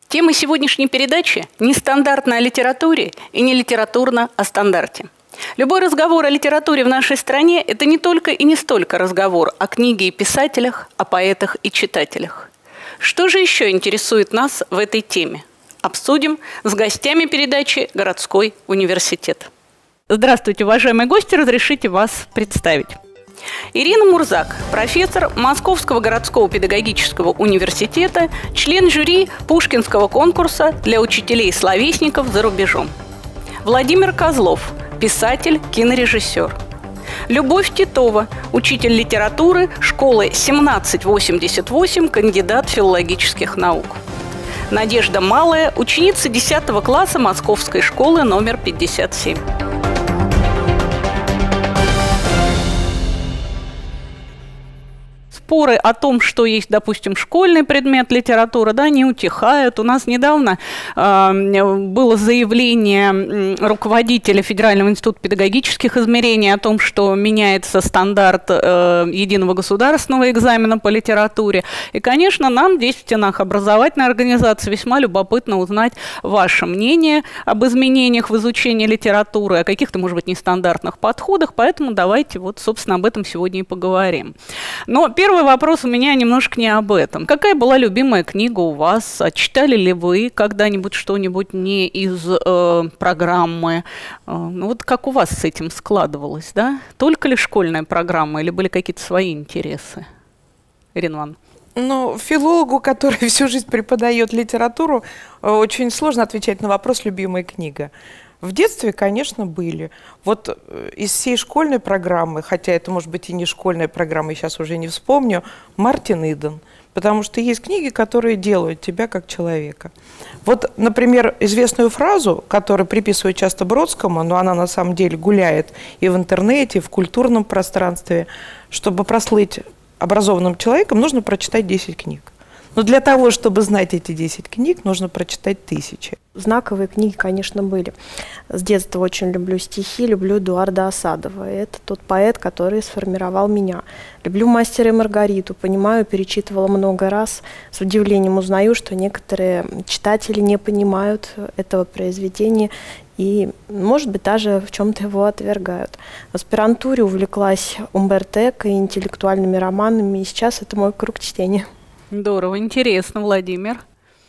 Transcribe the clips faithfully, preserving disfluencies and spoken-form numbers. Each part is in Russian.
Тема сегодняшней передачи – нестандартно о литературе и не литературно о стандарте. Любой разговор о литературе в нашей стране – это не только и не столько разговор о книге и писателях, о поэтах и читателях. Что же еще интересует нас в этой теме? Обсудим с гостями передачи «Городской университет». Здравствуйте, уважаемые гости, разрешите вас представить. Ирина Мурзак, профессор Московского городского педагогического университета, член жюри Пушкинского конкурса для учителей-словесников за рубежом. Владимир Козлов, писатель, кинорежиссер. Любовь Титова, учитель литературы, школы семнадцать восемьдесят восемь, кандидат филологических наук. Надежда Малая, ученица десятого класса Московской школы номер пятьдесят семь. Споры о том, что есть, допустим, школьный предмет литература, да, не утихают. У нас недавно э, было заявление руководителя Федерального института педагогических измерений о том, что меняется стандарт э, единого государственного экзамена по литературе. И, конечно, нам здесь в стенах образовательной организации весьма любопытно узнать ваше мнение об изменениях в изучении литературы, о каких-то, может быть, нестандартных подходах. Поэтому давайте вот, собственно, об этом сегодня и поговорим. Но первый вопрос у меня немножко не об этом. Какая была любимая книга у вас? Читали ли вы когда-нибудь что-нибудь не из э, программы? Э, ну вот как у вас с этим складывалось, да? Только ли школьная программа или были какие-то свои интересы? Ирина Ивановна. Ну, филологу, который всю жизнь преподает литературу, очень сложно отвечать на вопрос «любимая книга». В детстве, конечно, были. Вот из всей школьной программы, хотя это, может быть, и не школьная программа, я сейчас уже не вспомню, Мартин Иден. Потому что есть книги, которые делают тебя как человека. Вот, например, известную фразу, которую приписывают часто Бродскому, но она на самом деле гуляет и в интернете, и в культурном пространстве. Чтобы прослыть образованным человеком, нужно прочитать десять книг. Но для того, чтобы знать эти десять книг, нужно прочитать тысячи. Знаковые книги, конечно, были. С детства очень люблю стихи, люблю Эдуарда Асадова. Это тот поэт, который сформировал меня. Люблю «Мастера и Маргариту», понимаю, перечитывала много раз. С удивлением узнаю, что некоторые читатели не понимают этого произведения и, может быть, даже в чем-то его отвергают. В аспирантуре увлеклась Умберто Эко и интеллектуальными романами, и сейчас это мой круг чтения. Здорово, интересно, Владимир.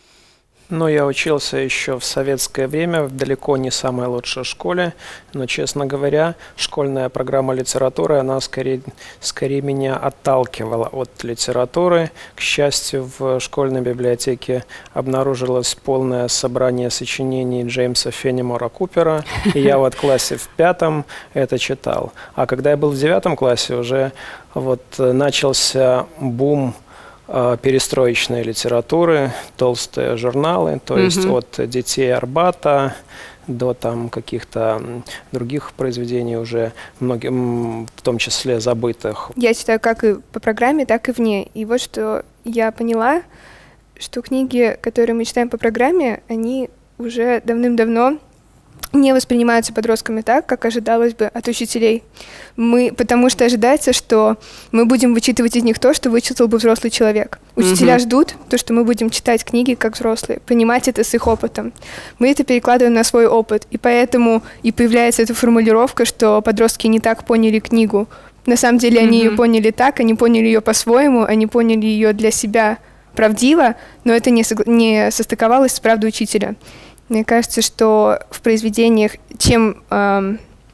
Ну, я учился еще в советское время в далеко не самой лучшей школе, но, честно говоря, школьная программа литературы, она скорее, скорее меня отталкивала от литературы. К счастью, в школьной библиотеке обнаружилось полное собрание сочинений Джеймса Феннимора Купера, и я вот в классе в пятом это читал. А когда я был в девятом классе, уже вот начался бум перестроечной литературы, толстые журналы, то есть mm-hmm. от «Детей Арбата» до там каких-то других произведений уже, многим, в том числе забытых. Я читаю как и по программе, так и вне. И вот что я поняла, что книги, которые мы читаем по программе, они уже давным-давно не воспринимаются подростками так, как ожидалось бы от учителей. Мы, потому что ожидается, что мы будем вычитывать из них то, что вычитал бы взрослый человек. Учителя mm-hmm. ждут то, что мы будем читать книги как взрослые, понимать это с их опытом. Мы это перекладываем на свой опыт, и поэтому и появляется эта формулировка, что подростки не так поняли книгу. На самом деле они mm-hmm. ее поняли так, они поняли ее по-своему, они поняли ее для себя правдиво, но это не, сог... не состыковалось с правдой учителя. Мне кажется, что в произведениях, чем э,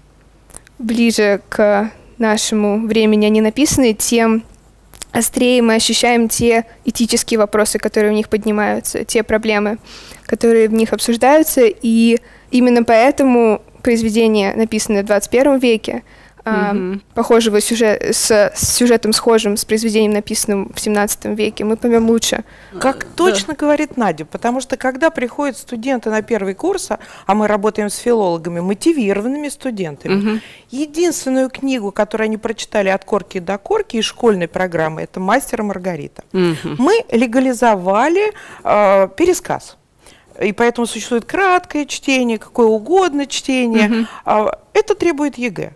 ближе к нашему времени они написаны, тем острее мы ощущаем те этические вопросы, которые в них поднимаются, те проблемы, которые в них обсуждаются. И именно поэтому произведения, написанные в двадцать первом веке, Mm-hmm. похожего сюжет, с, с сюжетом схожим с произведением, написанным в семнадцатом веке, мы поймем лучше. Как точно говорит Надя, потому что когда приходят студенты на первый курс, а мы работаем с филологами, мотивированными студентами, mm-hmm. единственную книгу, которую они прочитали от корки до корки из школьной программы, это «Мастер и Маргарита». Mm-hmm. Мы легализовали э, пересказ. И поэтому существует краткое чтение, какое угодно чтение. Mm-hmm. Это требует ЕГЭ.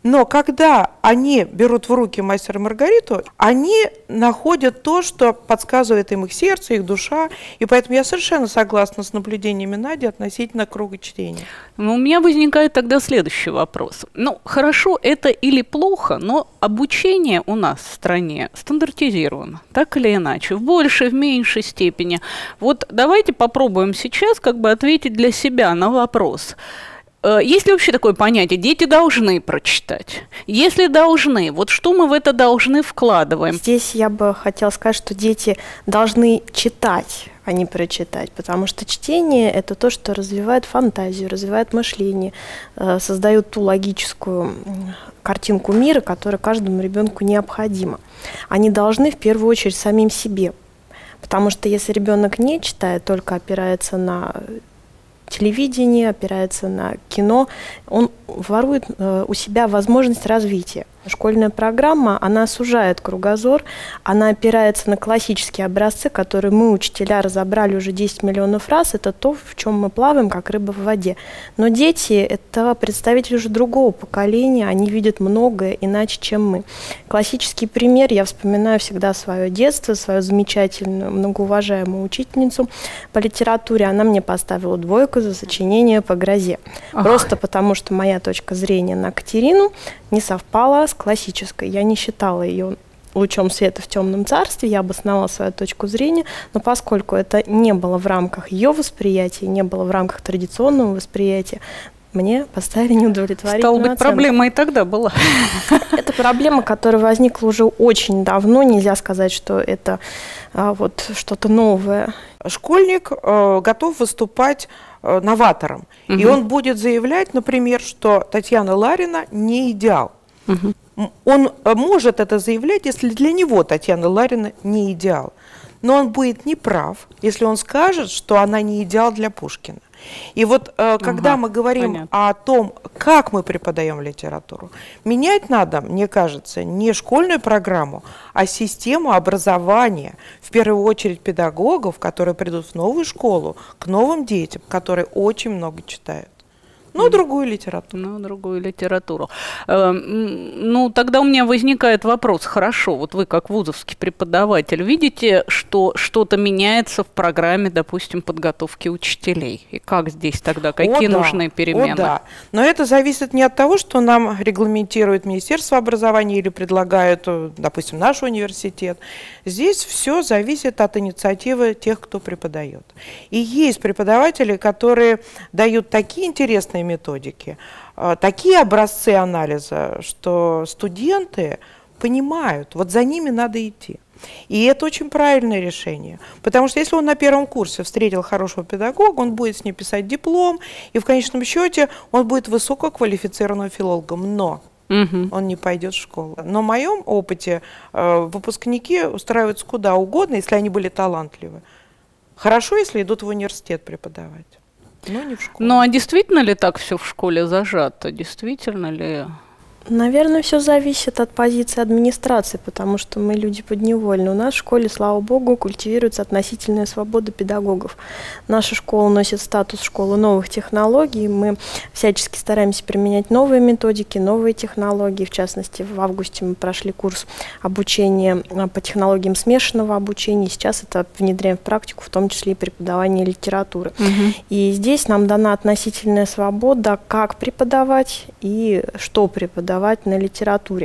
Но когда они берут в руки «Мастера и Маргариту», они находят то, что подсказывает им их сердце, их душа. И поэтому я совершенно согласна с наблюдениями Нади относительно круга чтения. Но у меня возникает тогда следующий вопрос. Ну, хорошо это или плохо, но обучение у нас в стране стандартизировано, так или иначе, в большей, в меньшей степени. Вот давайте попробуем сейчас как бы ответить для себя на вопрос. Есть ли вообще такое понятие «дети должны прочитать»? Если должны, вот что мы в это должны вкладываем? Здесь я бы хотела сказать, что дети должны читать, а не прочитать, потому что чтение – это то, что развивает фантазию, развивает мышление, создает ту логическую картинку мира, которая каждому ребенку необходима. Они должны в первую очередь самим себе, потому что если ребенок не читает, только опирается на телевидение, опирается на кино, он ворует э, у себя возможность развития. Школьная программа, она сужает кругозор, она опирается на классические образцы, которые мы, учителя, разобрали уже десять миллионов раз. Это то, в чем мы плаваем, как рыба в воде. Но дети – это представители уже другого поколения, они видят многое иначе, чем мы. Классический пример, я вспоминаю всегда свое детство, свою замечательную, многоуважаемую учительницу по литературе. Она мне поставила двойку за сочинение по грозе. Ах. Просто потому, что моя точка зрения на Катерину не совпала с классической. Я не считала ее лучом света в темном царстве, я обосновала свою точку зрения, но поскольку это не было в рамках ее восприятия, не было в рамках традиционного восприятия, мне поставили неудовлетворительную Стало быть, оценку. Проблема и тогда была. Это проблема, которая возникла уже очень давно. Нельзя сказать, что это а, вот что-то новое. Школьник э, готов выступать э, новатором. Угу. И он будет заявлять, например, что Татьяна Ларина не идеал. Угу. Он может это заявлять, если для него Татьяна Ларина не идеал. Но он будет неправ, если он скажет, что она не идеал для Пушкина. И вот э, когда ага, мы говорим понятно. О том, как мы преподаем литературу, менять надо, мне кажется, не школьную программу, а систему образования, в первую очередь педагогов, которые придут в новую школу, к новым детям, которые очень много читают. Ну, другую литературу. Ну, другую литературу. Э, ну, тогда у меня возникает вопрос. Хорошо, вот вы как вузовский преподаватель видите, что что-то меняется в программе, допустим, подготовки учителей? И как здесь тогда? Какие О, нужны да. перемены? О, да. Но это зависит не от того, что нам регламентирует Министерство образования или предлагает, допустим, наш университет. Здесь все зависит от инициативы тех, кто преподает. И есть преподаватели, которые дают такие интересные методики, такие образцы анализа, что студенты понимают, вот за ними надо идти. И это очень правильное решение, потому что если он на первом курсе встретил хорошего педагога, он будет с ним писать диплом, и в конечном счете он будет высококвалифицированным филологом, но угу. он не пойдет в школу. Но в моем опыте э, выпускники устраиваются куда угодно, если они были талантливы. Хорошо, если идут в университет преподавать. Но не в школу. Ну а действительно ли так все в школе зажато? Действительно ли? Наверное, все зависит от позиции администрации, потому что мы люди подневольные. У нас в школе, слава богу, культивируется относительная свобода педагогов. Наша школа носит статус школы новых технологий. Мы всячески стараемся применять новые методики, новые технологии. В частности, в августе мы прошли курс обучения по технологиям смешанного обучения. Сейчас это внедряем в практику, в том числе и преподавание литературы. Угу. И здесь нам дана относительная свобода, как преподавать и что преподавать на литературе.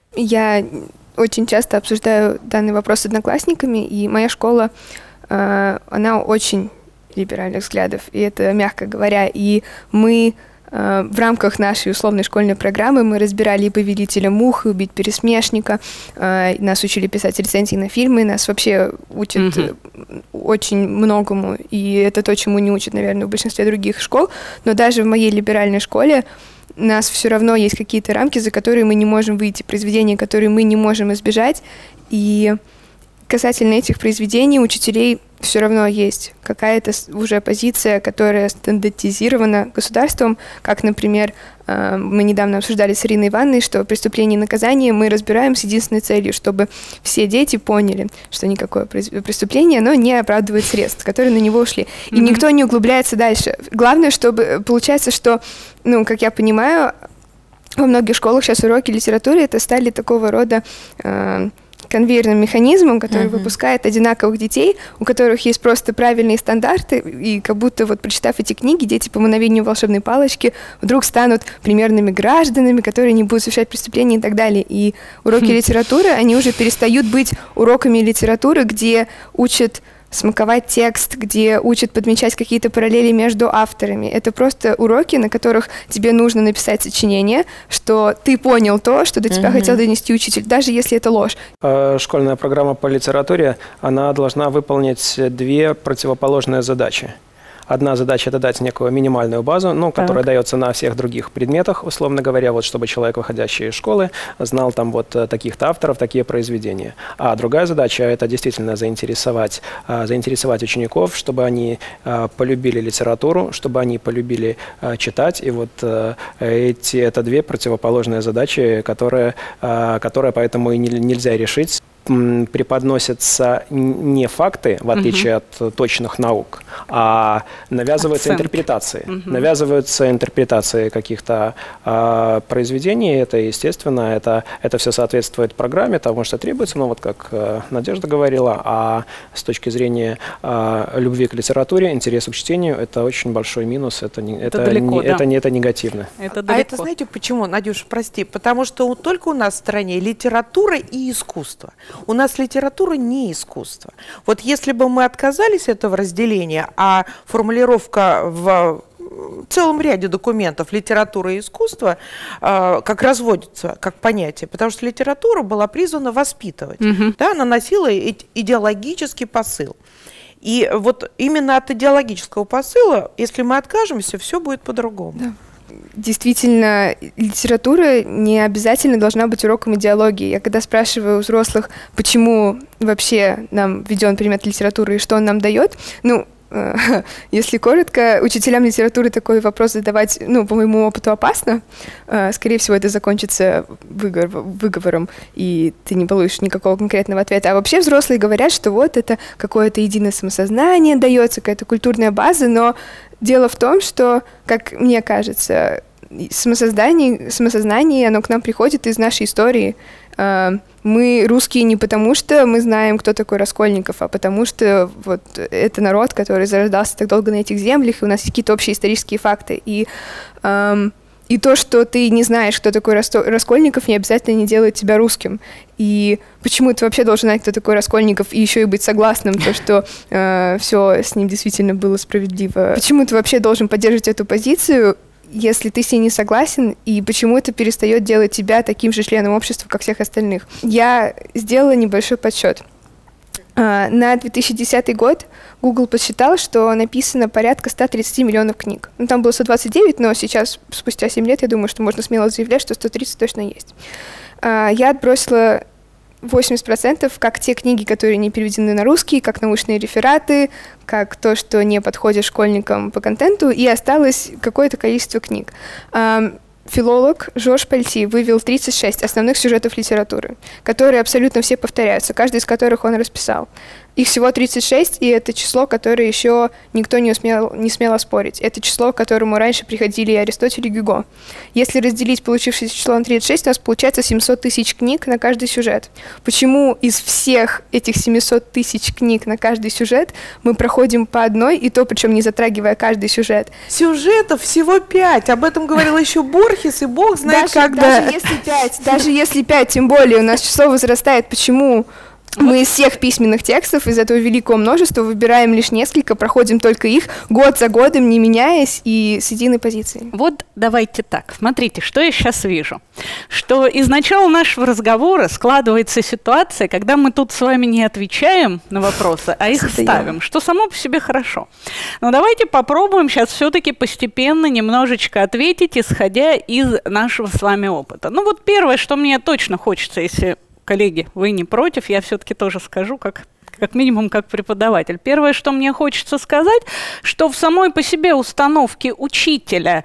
Я очень часто обсуждаю данный вопрос с одноклассниками, и моя школа, э, она очень либеральных взглядов, и это мягко говоря. И мы э, в рамках нашей условной школьной программы мы разбирали и «Повелителя мух», и «Убить пересмешника», э, нас учили писать рецензии на фильмы, нас вообще учат mm-hmm. очень многому, и это то, чему не учат, наверное, в большинстве других школ. Но даже в моей либеральной школе у нас все равно есть какие-то рамки, за которые мы не можем выйти, произведения, которые мы не можем избежать. И касательно этих произведений учителей все равно есть какая-то уже позиция, которая стандартизирована государством, как, например, мы недавно обсуждали с Ириной Ивановной, что преступление и наказание мы разбираем с единственной целью, чтобы все дети поняли, что никакое преступление, оно не оправдывает средств, которые на него ушли. И mm-hmm. никто не углубляется дальше. Главное, чтобы получается, что, ну, как я понимаю, во многих школах сейчас уроки литературы это стали такого рода э, конвейерным механизмом, который uh-huh. выпускает одинаковых детей, у которых есть просто правильные стандарты, и как будто вот прочитав эти книги, дети по мановению волшебной палочки вдруг станут примерными гражданами, которые не будут совершать преступления и так далее. И уроки uh-huh. литературы, они уже перестают быть уроками литературы, где учат смаковать текст, где учат подмечать какие-то параллели между авторами. Это просто уроки, на которых тебе нужно написать сочинение, что ты понял то, что до тебя mm-hmm. хотел донести учитель, даже если это ложь. Школьная программа по литературе, она должна выполнить две противоположные задачи. Одна задача – это дать некую минимальную базу, ну, которая так. дается на всех других предметах, условно говоря, вот, чтобы человек, выходящий из школы, знал там вот таких-то авторов, такие произведения. А другая задача – это действительно заинтересовать, заинтересовать учеников, чтобы они полюбили литературу, чтобы они полюбили читать. И вот эти, это две противоположные задачи, которые, которые поэтому и нельзя решить. Преподносятся не факты, в отличие угу. от точных наук, а навязываются Акцент. интерпретации. Угу. Навязываются интерпретации каких-то а, произведений. Это, естественно, это, это все соответствует программе, тому, что требуется. Но вот как а, Надежда говорила, а с точки зрения а, любви к литературе, интересу к чтению, это очень большой минус. Это, не, это, это, далеко, не, да. это, не, это негативно. Это а это знаете почему, Надюша, прости? Потому что только у нас в стране литература и искусство. У нас литература не искусство. Вот если бы мы отказались от этого разделения, а формулировка в целом ряде документов литература и искусство э, как разводится, как понятие, потому что литература была призвана воспитывать, mm-hmm. да, она носила идеологический посыл. И вот именно от идеологического посыла, если мы откажемся, все будет по-другому. Да. Действительно, литература не обязательно должна быть уроком идеологии. Я когда спрашиваю у взрослых, почему вообще нам введен предмет литературы и что он нам дает, ну, если коротко, учителям литературы такой вопрос задавать, ну, по моему опыту, опасно. Скорее всего, это закончится выговор, выговором, и ты не получишь никакого конкретного ответа. А вообще взрослые говорят, что вот это какое-то единое самосознание дается, какая-то культурная база, но дело в том, что, как мне кажется, самосознание, самосознание, оно к нам приходит из нашей истории. Мы русские не потому, что мы знаем, кто такой Раскольников, а потому что вот это народ, который зарождался так долго на этих землях, и у нас есть какие-то общие исторические факты. И, эм, и то, что ты не знаешь, кто такой Раскольников, не обязательно не делает тебя русским. И почему ты вообще должен знать, кто такой Раскольников, и еще и быть согласным, то, что э, все с ним действительно было справедливо. Почему ты вообще должен поддерживать эту позицию, если ты с ней не согласен, и почему это перестает делать тебя таким же членом общества, как всех остальных. Я сделала небольшой подсчет. На две тысячи десятый год Google подсчитал, что написано порядка сто тридцать миллионов книг. Ну, там было сто двадцать девять, но сейчас, спустя семь лет, я думаю, что можно смело заявлять, что сто тридцать точно есть. Я отбросила восемьдесят процентов как те книги, которые не переведены на русский, как научные рефераты, как то, что не подходит школьникам по контенту, и осталось какое-то количество книг. Филолог Жорж Пальти вывел тридцать шесть основных сюжетов литературы, которые абсолютно все повторяются, каждый из которых он расписал. Их всего тридцать шесть, и это число, которое еще никто не, усмел, не смел оспорить. Это число, к которому раньше приходили и Аристотель, и Гюго. Если разделить получившееся число на тридцать шесть, у нас получается семьсот тысяч книг на каждый сюжет. Почему из всех этих семисот тысяч книг на каждый сюжет мы проходим по одной, и то, причем не затрагивая каждый сюжет? Сюжетов всего пять. Об этом говорил еще Борхес, и бог знает, даже, когда. Даже если пять, даже если пять, тем более у нас число возрастает. Почему? Мы из всех письменных текстов, из этого великого множества, выбираем лишь несколько, проходим только их, год за годом, не меняясь, и с единой позицией. Вот давайте так, смотрите, что я сейчас вижу. Что из начала нашего разговора складывается ситуация, когда мы тут с вами не отвечаем на вопросы, а их ставим, что само по себе хорошо. Но давайте попробуем сейчас все-таки постепенно немножечко ответить, исходя из нашего с вами опыта. Ну вот первое, что мне точно хочется, если... Коллеги, вы не против, я все-таки тоже скажу, как как минимум как преподаватель. Первое, что мне хочется сказать, что в самой по себе установке учителя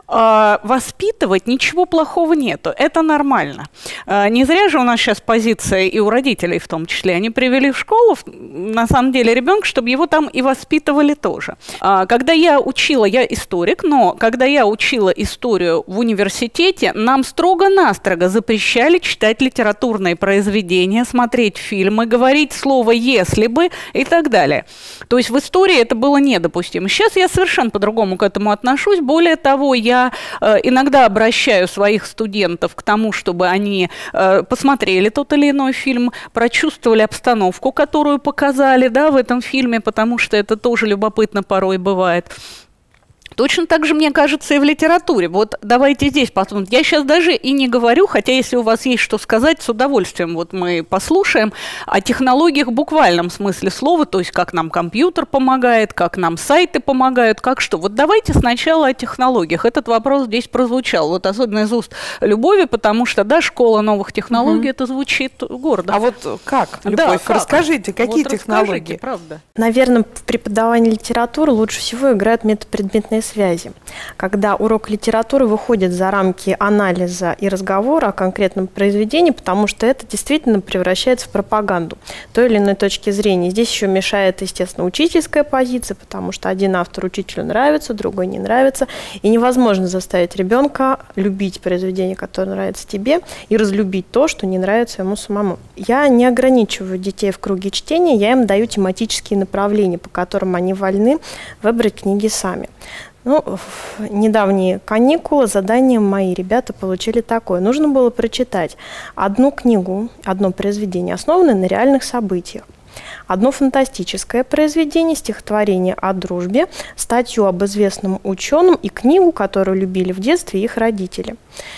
э, воспитывать ничего плохого нету. Это нормально. Э, не зря же у нас сейчас позиция и у родителей в том числе. Они привели в школу, на самом деле, ребенка, чтобы его там и воспитывали тоже. Э, когда я учила, я историк, но когда я учила историю в университете, нам строго-настрого запрещали читать литературные произведения, смотреть фильмы, говорить слово «если бы» и так далее. То есть в истории это было недопустимо. Сейчас я совершенно по-другому к этому отношусь. Более того, я э, иногда обращаю своих студентов к тому, чтобы они э, посмотрели тот или иной фильм, прочувствовали обстановку, которую показали, да, в этом фильме, потому что это тоже любопытно порой бывает. Точно так же, мне кажется, и в литературе. Вот давайте здесь посмотрим. Я сейчас даже и не говорю, хотя если у вас есть что сказать, с удовольствием вот мы послушаем о технологиях в буквальном смысле слова, то есть как нам компьютер помогает, как нам сайты помогают, как что. Вот давайте сначала о технологиях. Этот вопрос здесь прозвучал, вот особенно из уст Любови, потому что, да, школа новых технологий, угу. это звучит гордо. А вот как, Любовь, да, как? Расскажите, какие вот технологии? Расскажите, правда. Наверное, в преподавании литературы лучше всего играют метод предметной связи. Когда урок литературы выходит за рамки анализа и разговора о конкретном произведении, потому что это действительно превращается в пропаганду той или иной точки зрения. Здесь еще мешает, естественно, учительская позиция, потому что один автор учителю нравится, другой не нравится, и невозможно заставить ребенка любить произведение, которое нравится тебе, и разлюбить то, что не нравится ему самому. Я не ограничиваю детей в круге чтения, я им даю тематические направления, по которым они вольны выбрать книги сами. Ну, в недавние каникулы задание мои ребята получили такое. Нужно было прочитать одну книгу, одно произведение, основанное на реальных событиях. Одно фантастическое произведение, стихотворение о дружбе, статью об известном ученом и книгу, которую любили в детстве их родители.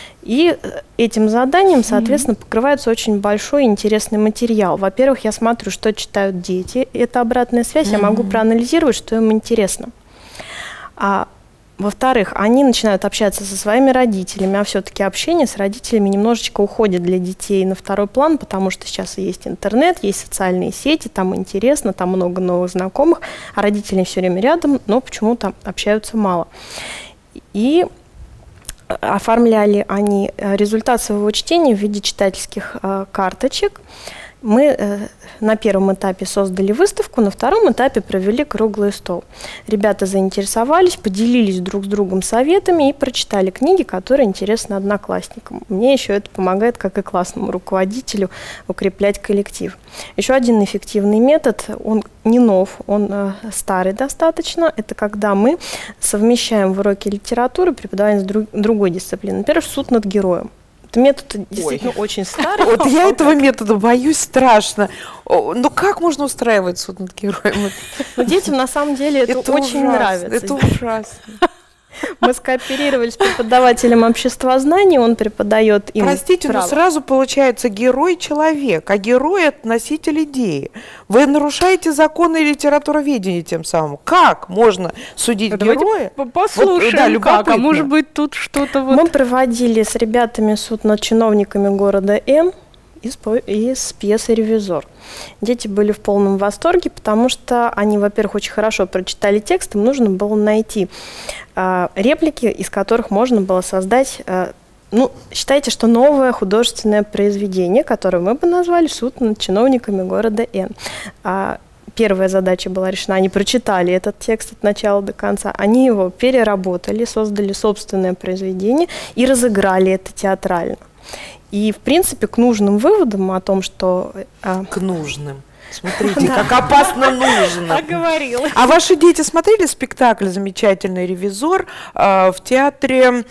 И этим заданием, соответственно, покрывается очень большой и интересный материал. Во-первых, я смотрю, что читают дети, это обратная связь, я могу проанализировать, что им интересно. А во-вторых, они начинают общаться со своими родителями, а все-таки общение с родителями немножечко уходит для детей на второй план, потому что сейчас есть интернет, есть социальные сети, там интересно, там много новых знакомых, а родители все время рядом, но почему-то общаются мало. И оформляли они результат своего чтения в виде читательских э, карточек. Мы э, на первом этапе создали выставку, на втором этапе провели круглый стол. Ребята заинтересовались, поделились друг с другом советами и прочитали книги, которые интересны одноклассникам. Мне еще это помогает, как и классному руководителю, укреплять коллектив. Еще один эффективный метод, он не нов, он э, старый достаточно, это когда мы совмещаем в уроке литературы преподавание с друг, другой дисциплины. Например, суд над героем. Это метод действительно Ой. очень старый. Вот я этого метода боюсь страшно. Ну как можно устраивать суд над героем? Детям на самом деле это очень нравится. Это ужасно. Мы скооперировались с преподавателем обществознания, он преподает им Простите, право. но сразу получается герой человек, а герой это носитель идеи. Вы нарушаете законы литературоведения тем самым. Как можно судить Давайте героя? Послушаем, вот, да, как, а может быть тут что-то вот... Мы проводили с ребятами суд над чиновниками города Н из, из пьесы «Ревизор». Дети были в полном восторге, потому что они, во-первых, очень хорошо прочитали текст, им нужно было найти э, реплики, из которых можно было создать, э, ну, считайте, что новое художественное произведение, которое мы бы назвали «Суд над чиновниками города Н». А, первая задача была решена, они прочитали этот текст от начала до конца, они его переработали, создали собственное произведение и разыграли это театрально. И, в принципе, к нужным выводам о том, что... А... К нужным. Смотрите, как опасно нужно. Оговорила. А ваши дети смотрели спектакль «Замечательный ревизор» в театре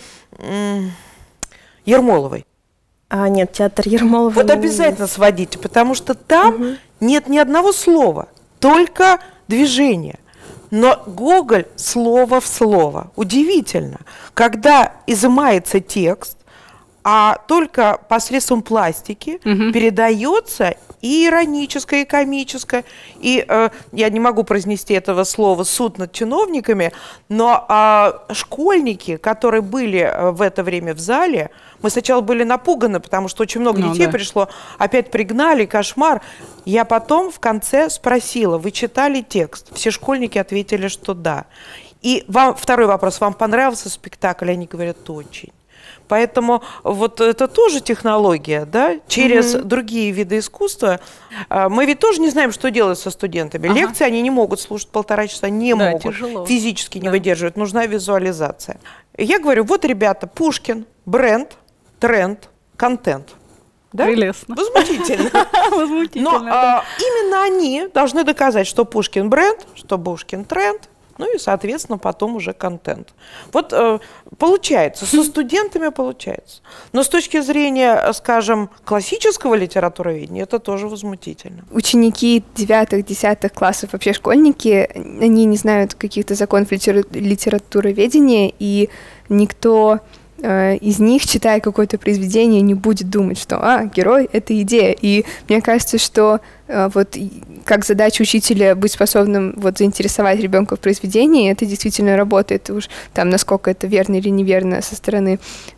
Ермоловой? А, нет, театр Ермоловой. Вот обязательно сводите, потому что там угу. нет ни одного слова, только движение. Но Гоголь слово в слово. Удивительно. Когда изымается текст, а только посредством пластики угу. передается и ироническое, и комическое. И э, я не могу произнести этого слова «суд над чиновниками», но э, школьники, которые были в это время в зале, мы сначала были напуганы, потому что очень много ну, детей да. пришло, опять пригнали, кошмар. Я потом в конце спросила: вы читали текст? Все школьники ответили, что да. И вам, второй вопрос: вам понравился спектакль? Они говорят: очень. Поэтому вот это тоже технология, да, через mm-hmm. другие виды искусства. Мы ведь тоже не знаем, что делать со студентами. Ага. Лекции они не могут слушать полтора часа, не да, могут, тяжело. Физически да. не выдерживают, нужна визуализация. Я говорю: вот, ребята, Пушкин, бренд, тренд, контент. Да? Прелестно. Возмутительно. Возмутительно. Но да. а, именно они должны доказать, что Пушкин бренд, что Пушкин тренд, ну и, соответственно, потом уже контент. Вот э, получается, со студентами получается. Но с точки зрения, скажем, классического литературоведения, это тоже возмутительно. Ученики девятых-десятых классов, вообще школьники, они не знают каких-то законов литера- литературоведения, и никто э, из них, читая какое-то произведение, не будет думать, что «а, герой — это идея». И мне кажется, что э, вот как задача учителя быть способным вот заинтересовать ребенка в произведении, это действительно работает. Уж там, насколько это верно или неверно со стороны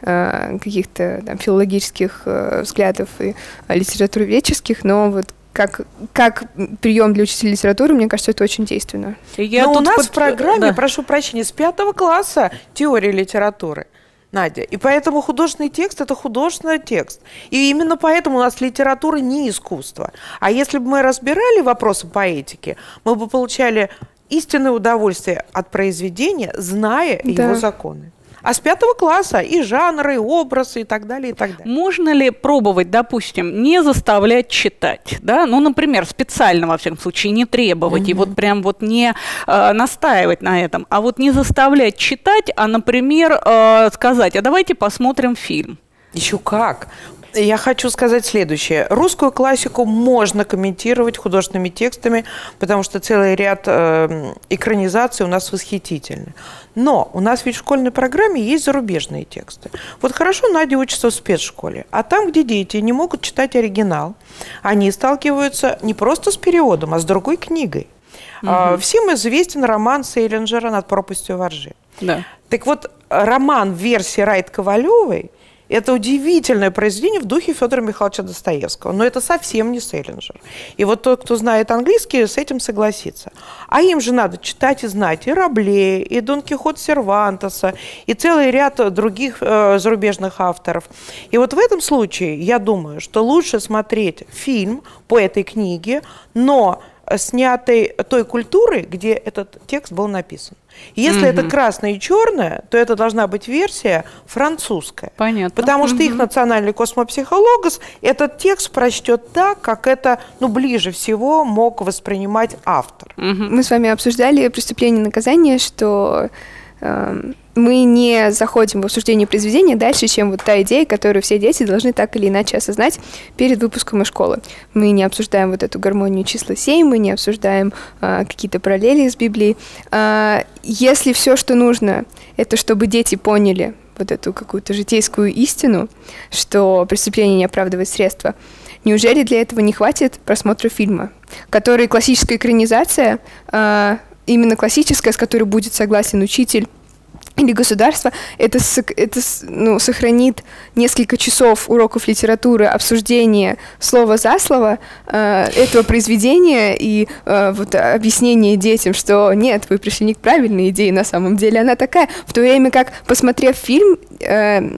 э, каких-то там филологических э, взглядов и э, литературоведческих, но вот как, как прием для учителя литературы, мне кажется, это очень действенно. Я Но у нас под... в программе, да. прошу прощения, с пятого класса теория литературы. Надя. И поэтому художественный текст – это художественный текст. И именно поэтому у нас литература не искусство. А если бы мы разбирали вопросы поэтики, мы бы получали истинное удовольствие от произведения, зная да. его законы. А с пятого класса и жанры, и образы, и так далее, и так далее. Можно ли пробовать, допустим, не заставлять читать, да? Ну, например, специально, во всяком случае, не требовать, mm-hmm. и вот прям вот не э, настаивать на этом, а вот не заставлять читать, а, например, э, сказать: а давайте посмотрим фильм. Еще как! Я хочу сказать следующее. Русскую классику можно комментировать художественными текстами, потому что целый ряд э, экранизаций у нас восхитительны. Но у нас ведь в школьной программе есть зарубежные тексты. Вот хорошо Надя учится в спецшколе, а там, где дети не могут читать оригинал, они сталкиваются не просто с переводом, а с другой книгой. Угу. А, всем известен роман Сейлинджера «Над пропастью во ржи». Да. Так вот, роман в версии Райт-Ковалевой – это удивительное произведение в духе Федора Михайловича Достоевского. Но это совсем не Сейлинджер. И вот тот, кто знает английский, с этим согласится. А им же надо читать и знать и Рабле, и Дон Кихот Сервантеса, и целый ряд других э, зарубежных авторов. И вот в этом случае я думаю, что лучше смотреть фильм по этой книге, но снятой той культурой, где этот текст был написан. Если mm-hmm. это красное и черное, то это должна быть версия французская. Понятно. Потому что mm-hmm. их национальный космопсихологос этот текст прочтет так, как это, ну, ближе всего мог воспринимать автор. Mm-hmm. Мы с вами обсуждали «Преступление и наказание», что э, мы не заходим в обсуждение произведения дальше, чем вот та идея, которую все дети должны так или иначе осознать перед выпуском из школы. Мы не обсуждаем вот эту гармонию числа семь, мы не обсуждаем а, какие-то параллели с Библией. А, если все, что нужно, это чтобы дети поняли вот эту какую-то житейскую истину, что преступление не оправдывает средства, неужели для этого не хватит просмотра фильма, который классическая экранизация, а, именно классическая, с которой будет согласен учитель или государство, это, это ну, сохранит несколько часов уроков литературы, обсуждения слово за слово э, этого произведения и э, вот, объяснение детям, что нет, вы пришли не к правильной идее, на самом деле она такая, в то время как, посмотрев фильм, э,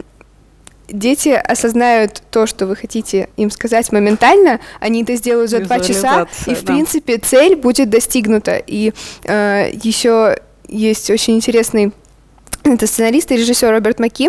дети осознают то, что вы хотите им сказать моментально, они это сделают за два часа, и, в да. принципе, цель будет достигнута. И э, еще есть очень интересный это сценарист и режиссер Роберт Маки,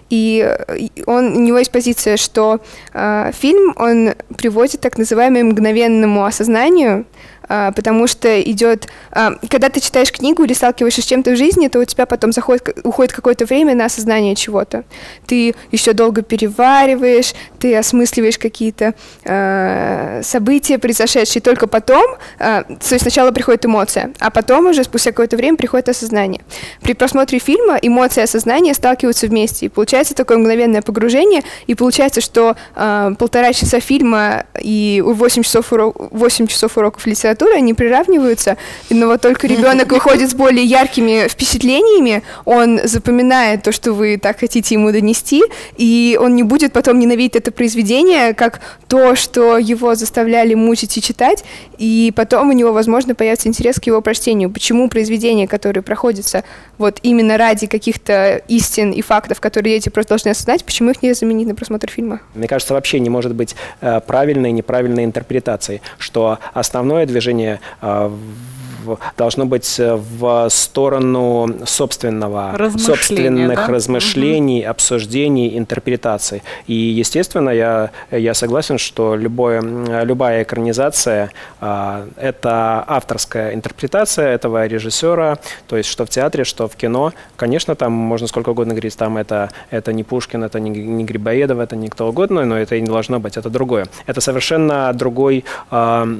и он, у него есть позиция, что э, фильм, он приводит к так называемому мгновенному осознанию а, потому что идет, а, когда ты читаешь книгу или сталкиваешься с чем-то в жизни, то у тебя потом заходит, уходит какое-то время на осознание чего-то. Ты еще долго перевариваешь, ты осмысливаешь какие-то а, события, произошедшие, только потом, а, то есть сначала приходит эмоция, а потом уже спустя какое-то время приходит осознание. При просмотре фильма эмоции и осознание сталкиваются вместе, и получается такое мгновенное погружение, и получается, что э, полтора часа фильма и восемь часов, урок, восемь часов уроков литературы, они приравниваются, но вот только ребенок выходит с более яркими впечатлениями, он запоминает то, что вы так хотите ему донести, и он не будет потом ненавидеть это произведение, как то, что его заставляли мучить и читать, и потом у него, возможно, появится интерес к его прочтению. Почему произведения, которые проходятся вот именно ради каких-то истин и фактов, которые дети просто должны осознать, почему их не заменить на просмотр фильма? Мне кажется, вообще не может быть э, правильной и неправильной интерпретации, что основное движение э, в, должно быть в сторону собственного, собственных да? размышлений, угу. обсуждений, интерпретаций. И, естественно, я, я согласен, что любое, любая экранизация э, – это авторская интерпретация этого режиссера, то есть что в театре, что в кино. Конечно, там можно сколько угодно говорить, там это, это не Пушкин, это не, не Грибоедов, это не кто угодно, но это и не должно быть, это другое. Это совершенно другой, э,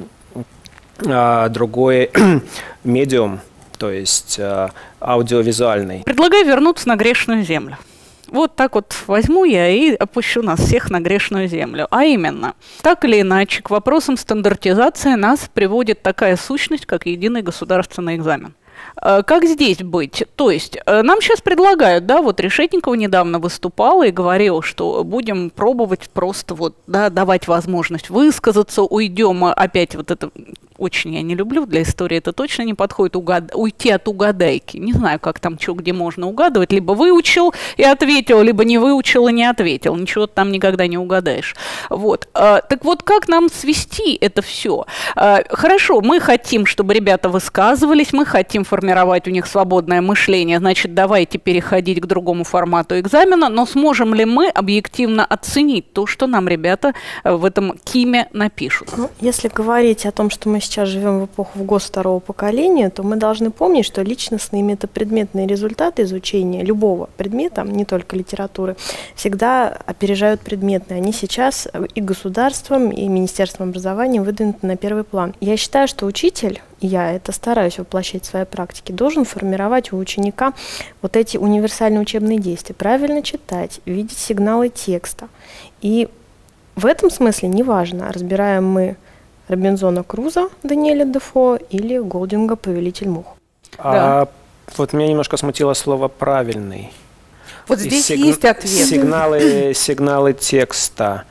э, другой медиум, то есть э, аудиовизуальный. Предлагаю вернуться на грешную землю. Вот так вот возьму я и опущу нас всех на грешную землю. А именно, так или иначе, к вопросам стандартизации нас приводит такая сущность, как единый государственный экзамен. Как здесь быть? То есть нам сейчас предлагают, да, вот Решетникова недавно выступала и говорила, что будем пробовать просто вот, да, давать возможность высказаться, уйдем опять вот это... Очень я не люблю, для истории это точно не подходит, угад... уйти от угадайки. Не знаю, как там, что, где можно угадывать. Либо выучил и ответил, либо не выучил и не ответил. Ничего там никогда не угадаешь. Вот. А, так вот, как нам свести это все? А, хорошо, мы хотим, чтобы ребята высказывались, мы хотим формировать у них свободное мышление, значит, давайте переходить к другому формату экзамена, но сможем ли мы объективно оценить то, что нам ребята в этом КИМе напишут? Ну, если говорить о том, что мы сейчас живем в эпоху в ГОС второго поколения, то мы должны помнить, что личностные метапредметные результаты изучения любого предмета, не только литературы, всегда опережают предметные. Они сейчас и государством, и Министерством образования выдвинуты на первый план. Я считаю, что учитель, я это стараюсь воплощать в своей практике, должен формировать у ученика вот эти универсальные учебные действия, правильно читать, видеть сигналы текста. И в этом смысле неважно, разбираем мы Робинзона Круза Даниэля Дефо или Голдинга «Повелитель мух». А, да. Вот меня немножко смутило слово «правильный». Вот здесь сиг... есть ответ. Сигналы, сигналы текста.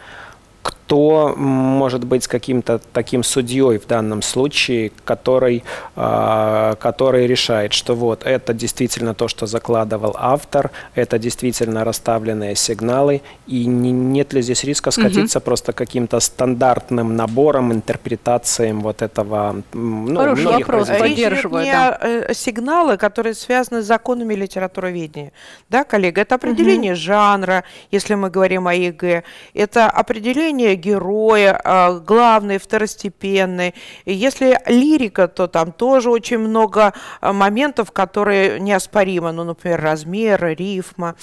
Кто может быть каким-то таким судьей в данном случае, который, э, который решает, что вот это действительно то, что закладывал автор, это действительно расставленные сигналы, и не, нет ли здесь риска скатиться угу. просто каким-то стандартным набором, интерпретациям вот этого? Ну, Хороший вопрос, поддерживаю. Речь идет не да. сигналы, которые связаны с законами литературоведения. Да, коллега? Это определение угу. жанра, если мы говорим о ЕГЭ, это определение героя, главный, второстепенный. И если лирика, то там тоже очень много моментов, которые неоспоримы, ну, например, размер, рифма.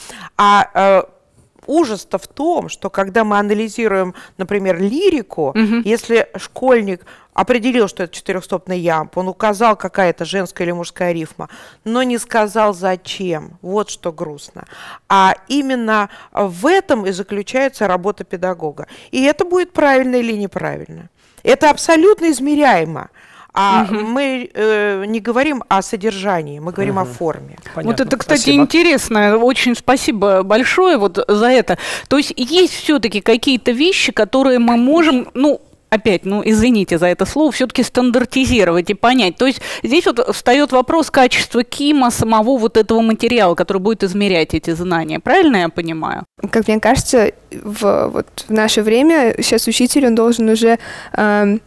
А ужас-то в том, что когда мы анализируем, например, лирику, угу. если школьник определил, что это четырехстопный ямб, он указал, какая это женская или мужская рифма, но не сказал, зачем. Вот что грустно. А именно в этом и заключается работа педагога. И это будет правильно или неправильно. Это абсолютно измеряемо. А угу. мы э, не говорим о содержании, мы говорим угу. о форме. Понятно. Вот это, кстати, спасибо. Интересно. Очень спасибо большое вот за это. То есть есть все-таки какие-то вещи, которые мы можем, ну, опять, ну, извините за это слово, все-таки стандартизировать и понять. То есть здесь вот встает вопрос качества КИМа, самого вот этого материала, который будет измерять эти знания. Правильно я понимаю? Как мне кажется, в, вот, в наше время сейчас учитель, он должен уже... Э,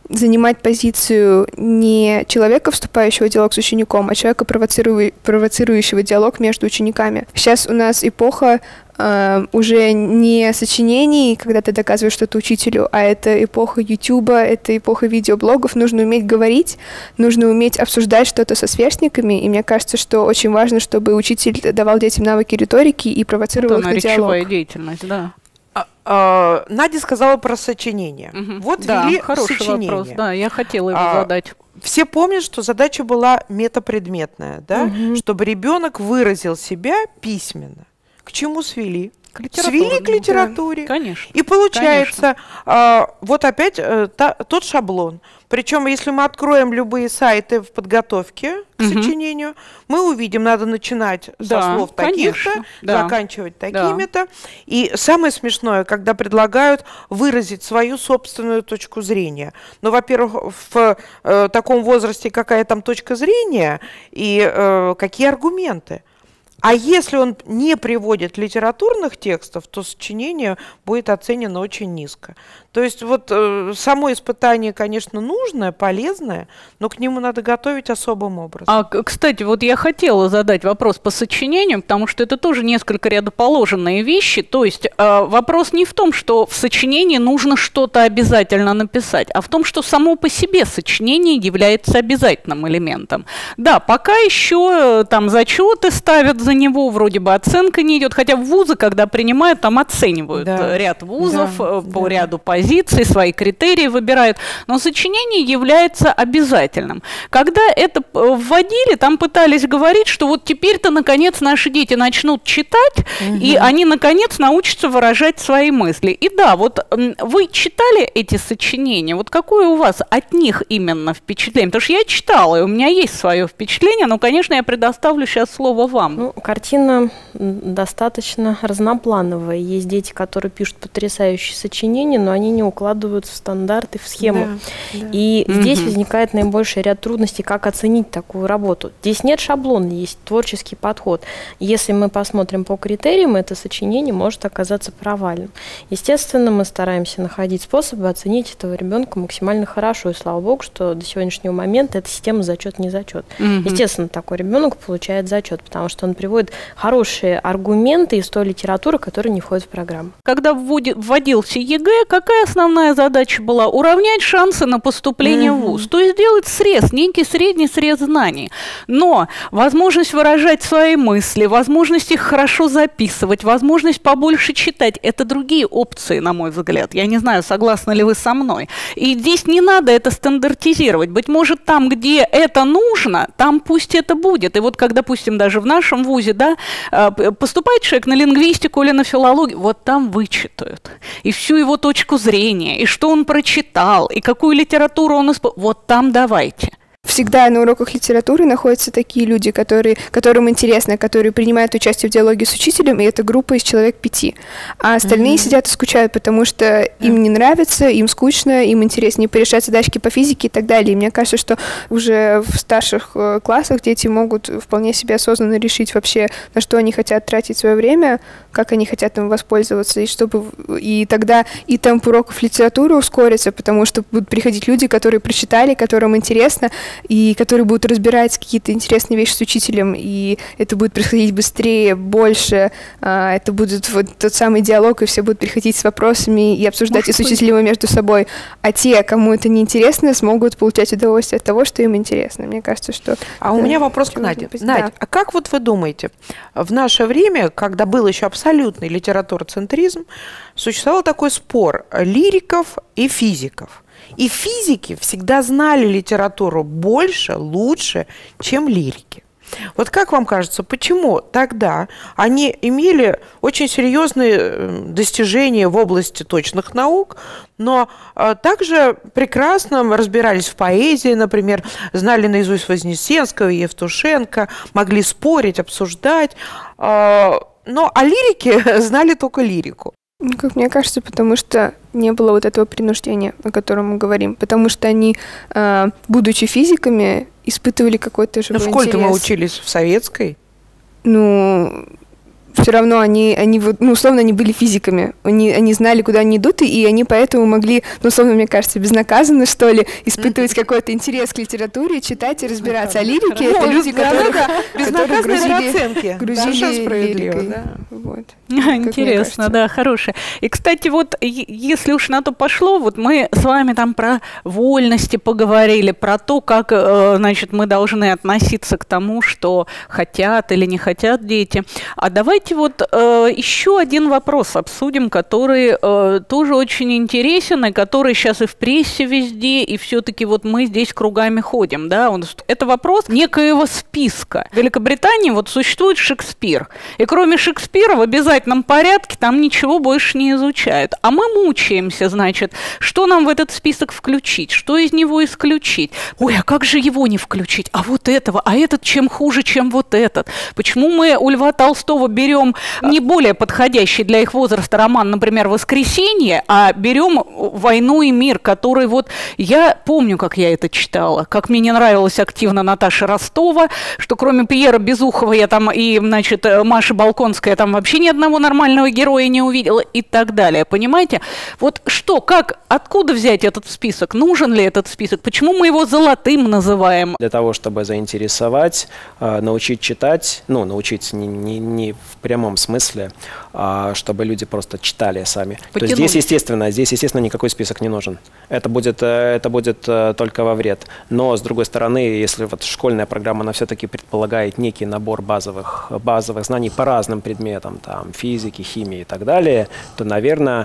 занимать позицию не человека, вступающего в диалог с учеником, а человека, провоциру... провоцирующего диалог между учениками. Сейчас у нас эпоха Uh, уже не сочинений, когда ты доказываешь что-то учителю, а это эпоха Ютуба, это эпоха видеоблогов. Нужно уметь говорить, нужно уметь обсуждать что-то со сверстниками, и мне кажется, что очень важно, чтобы учитель давал детям навыки риторики и провоцировал это их на диалог. речевая деятельность, да. А, а, Надя сказала про сочинение. Угу. Вот да, ввели хороший сочинение. вопрос, да, я хотела его а, задать. Все помнят, что задача была метапредметная, да, угу. чтобы ребенок выразил себя письменно. К чему свели? К свели к литературе. Да, конечно. И получается, э, вот опять э, та, тот шаблон. Причем, если мы откроем любые сайты в подготовке к угу. сочинению, мы увидим, надо начинать да, со слов таких-то, да. заканчивать такими-то. Да. И самое смешное, когда предлагают выразить свою собственную точку зрения. Ну, во-первых, в э, таком возрасте какая там точка зрения и э, какие аргументы. А если он не приводит литературных текстов, то сочинение будет оценено очень низко. То есть вот э, само испытание, конечно, нужное, полезное, но к нему надо готовить особым образом. А, кстати, вот я хотела задать вопрос по сочинению, потому что это тоже несколько рядоположенные вещи. То есть э, вопрос не в том, что в сочинении нужно что-то обязательно написать, а в том, что само по себе сочинение является обязательным элементом. Да, пока еще э, там зачеты ставят за него, вроде бы оценка не идет, хотя в вузы, когда принимают, там оценивают да. ряд вузов да, по да. ряду позиций, свои критерии выбирают, но сочинение является обязательным. Когда это вводили, там пытались говорить, что вот теперь-то, наконец, наши дети начнут читать, угу. и они, наконец, научатся выражать свои мысли. И да, вот вы читали эти сочинения, вот какое у вас от них именно впечатление? Потому что я читала, и у меня есть свое впечатление, но, конечно, я предоставлю сейчас слово вам. Ну, картина достаточно разноплановая. Есть дети, которые пишут потрясающие сочинения, но они не укладываются в стандарты, в схему. Да, да. И угу. здесь возникает наибольший ряд трудностей, как оценить такую работу. Здесь нет шаблона, есть творческий подход. Если мы посмотрим по критериям, это сочинение может оказаться провальным. Естественно, мы стараемся находить способы оценить этого ребенка максимально хорошо. И слава богу, что до сегодняшнего момента эта система зачет не зачет. Угу. Естественно, такой ребенок получает зачет, потому что он приводит хорошие аргументы из той литературы, которая не входит в программу. Когда вводился ЕГЭ, какая основная задача была? Уравнять шансы на поступление mm-hmm. в вуз. То есть сделать срез, некий средний срез знаний. Но возможность выражать свои мысли, возможность их хорошо записывать, возможность побольше читать – это другие опции, на мой взгляд. Я не знаю, согласны ли вы со мной. И здесь не надо это стандартизировать. Быть может, там, где это нужно, там пусть это будет. И вот как, допустим, даже в нашем вузе, да, поступает человек на лингвистику или на филологию, вот там вычитают. И всю его точку зрения, и что он прочитал, и какую литературу он использовал. Вот там давайте. Всегда на уроках литературы находятся такие люди, которые, которым интересно, которые принимают участие в диалоге с учителем, и это группа из человек пяти. А остальные mm-hmm. сидят и скучают, потому что yeah. им не нравится, им скучно, им интереснее порешать задачки по физике и так далее. И мне кажется, что уже в старших классах дети могут вполне себе осознанно решить вообще, на что они хотят тратить свое время, как они хотят им воспользоваться, и чтобы и тогда и темп уроков литературы ускорится, потому что будут приходить люди, которые прочитали, которым интересно, и которые будут разбирать какие-то интересные вещи с учителем, и это будет происходить быстрее, больше, а, это будет вот тот самый диалог, и все будут приходить с вопросами и обсуждать и с учителем между собой. А те, кому это неинтересно, смогут получать удовольствие от того, что им интересно. Мне кажется, что... А у меня вопрос к Наде. Надя, да. а как вот вы думаете, в наше время, когда был еще абсолютный литературоцентризм, существовал такой спор лириков и физиков. И физики всегда знали литературу больше, лучше, чем лирики. Вот как вам кажется, почему тогда они имели очень серьезные достижения в области точных наук, но а, также прекрасно разбирались в поэзии, например, знали наизусть Вознесенского, Евтушенко, могли спорить, обсуждать, а, но а лирики знали только лирику? Ну, как мне кажется, потому что не было вот этого принуждения, о котором мы говорим. Потому что они, будучи физиками, испытывали какой-то живой интерес. Ну, в школе-то мы учились в советской. Ну, все равно они, они вот, ну, условно, они были физиками, они, они знали, куда они идут, и они поэтому могли, ну, условно, мне кажется, безнаказанно, что ли, испытывать mm-hmm. какой-то интерес к литературе, читать и разбираться. А лирики — это люди, которые, которые грузили, грузили лирикой. Да. Вот. Интересно, да, хорошее. И, кстати, вот если уж на то пошло, вот мы с вами там про вольности поговорили, про то, как, значит, мы должны относиться к тому, что хотят или не хотят дети. А давайте вот э, еще один вопрос обсудим, который э, тоже очень интересен, и который сейчас и в прессе везде, и все-таки вот мы здесь кругами ходим, да, он, это вопрос некоего списка. В Великобритании вот существует Шекспир, и кроме Шекспира в обязательном порядке там ничего больше не изучают. А мы мучаемся, значит, что нам в этот список включить, что из него исключить. Ой, а как же его не включить? А вот этого, а этот чем хуже, чем вот этот? Почему мы у Льва Толстого берем не более подходящий для их возраста роман, например, «Воскресенье», а берем «Войну и мир», который вот... Я помню, как я это читала, как мне не нравилась активно Наташа Ростова, что кроме Пьера Безухова я там и, значит, Маши Балконская там вообще ни одного нормального героя не увидела и так далее, понимаете? Вот что, как, откуда взять этот список? Нужен ли этот список? Почему мы его золотым называем? Для того, чтобы заинтересовать, научить читать, ну, научить не, не, не в прямом смысле, а чтобы люди просто читали сами. То есть здесь, естественно, здесь, естественно, никакой список не нужен. Это будет, это будет только во вред. Но, с другой стороны, если вот школьная программа, она все-таки предполагает некий набор базовых, базовых знаний по разным предметам, там, физики, химии и так далее, то, наверное,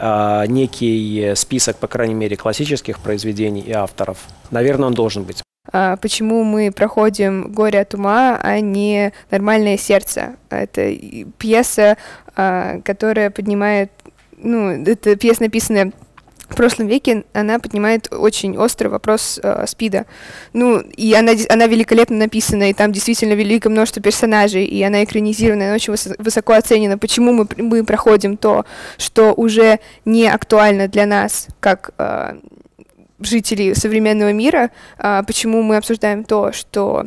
некий список, по крайней мере, классических произведений и авторов, наверное, он должен быть. Почему мы проходим «Горе от ума», а не «Нормальное сердце». Это пьеса, которая поднимает, ну, это пьеса, написанная в прошлом веке, она поднимает очень острый вопрос э, СПИДа. Ну, и она, она великолепно написана, и там действительно великое множество персонажей, и она экранизирована, она очень высо- высоко оценена. Почему мы, мы проходим то, что уже не актуально для нас, как э, жителей современного мира, э, почему мы обсуждаем то, что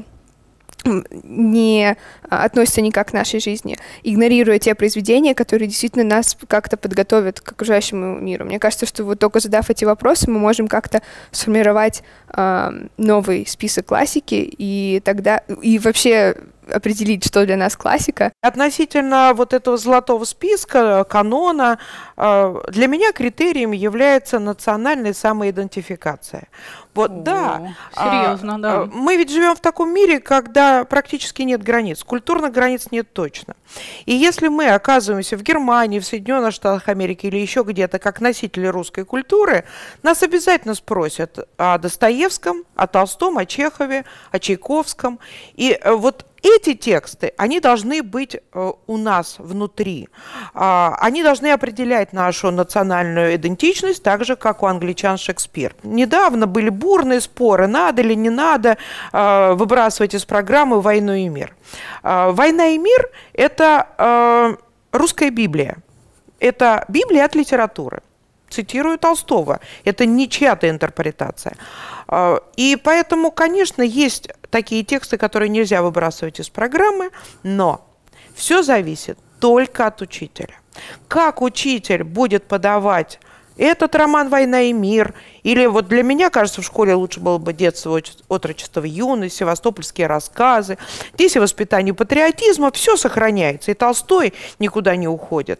не относится никак к нашей жизни, игнорируя те произведения, которые действительно нас как-то подготовят к окружающему миру. Мне кажется, что вот только задав эти вопросы, мы можем как-то сформировать э, новый список классики, и тогда и вообще определить, что для нас классика. Относительно вот этого золотого списка, канона, для меня критерием является национальная самоидентификация. Вот, О, да. Серьезно, да. Мы ведь живем в таком мире, когда практически нет границ. Культурных границ нет точно. И если мы оказываемся в Германии, в Соединенных Штатах Америки или еще где-то как носители русской культуры, нас обязательно спросят о Достоевском, о Толстом, о Чехове, о Чайковском. И вот эти тексты, они должны быть э, у нас внутри. А, они должны определять нашу национальную идентичность, так же, как у англичан Шекспир. Недавно были бурные споры, надо или не надо э, выбрасывать из программы «Войну и мир». Э, «Война и мир» — это э, русская Библия. Это Библия от литературы. Цитирую Толстого. Это не чья-то интерпретация. И поэтому, конечно, есть такие тексты, которые нельзя выбрасывать из программы, но все зависит только от учителя. Как учитель будет подавать этот роман «Война и мир», или вот для меня, кажется, в школе лучше было бы детство, отрочество, юность, севастопольские рассказы. Здесь и воспитание патриотизма, все сохраняется, и Толстой никуда не уходит.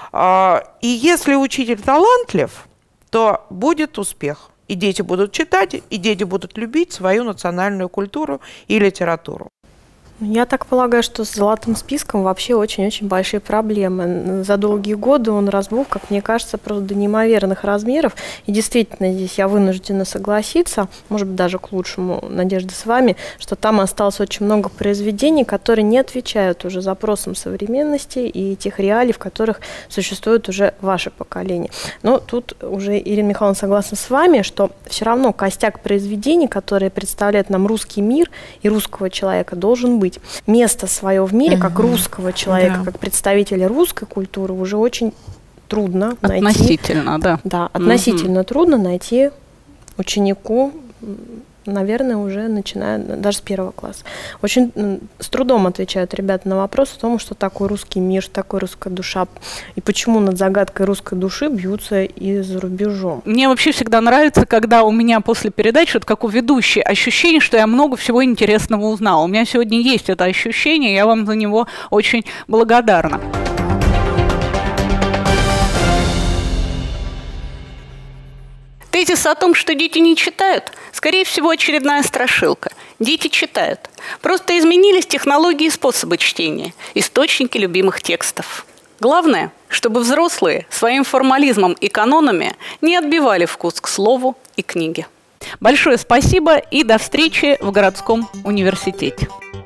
И если учитель талантлив, то будет успех. И дети будут читать, и дети будут любить свою национальную культуру и литературу. Я так полагаю, что с золотым списком вообще очень-очень большие проблемы. За долгие годы он разбух, как мне кажется, просто до неимоверных размеров. И действительно, здесь я вынуждена согласиться, может быть, даже к лучшему, Надежда, с вами, что там осталось очень много произведений, которые не отвечают уже запросам современности и тех реалий, в которых существует уже ваше поколение. Но тут уже, Ирина Михайловна, согласна с вами, что все равно костяк произведений, которые представляют нам русский мир и русского человека, должен быть. Место свое в мире, как русского человека, да. как представителя русской культуры, уже очень трудно относительно, найти. Относительно, да. Да, относительно угу. трудно найти ученику наверное, уже начиная даже с первого класса. Очень с трудом отвечают ребята на вопрос о том, что такое русский мир, что такое русская душа, и почему над загадкой русской души бьются и за рубежом. Мне вообще всегда нравится, когда у меня после передачи, вот как у ведущей, ощущение, что я много всего интересного узнала. У меня сегодня есть это ощущение, я вам за него очень благодарна. Тезис о том, что дети не читают, скорее всего, очередная страшилка. Дети читают. Просто изменились технологии и способы чтения, источники любимых текстов. Главное, чтобы взрослые своим формализмом и канонами не отбивали вкус к слову и книге. Большое спасибо и до встречи в городском университете.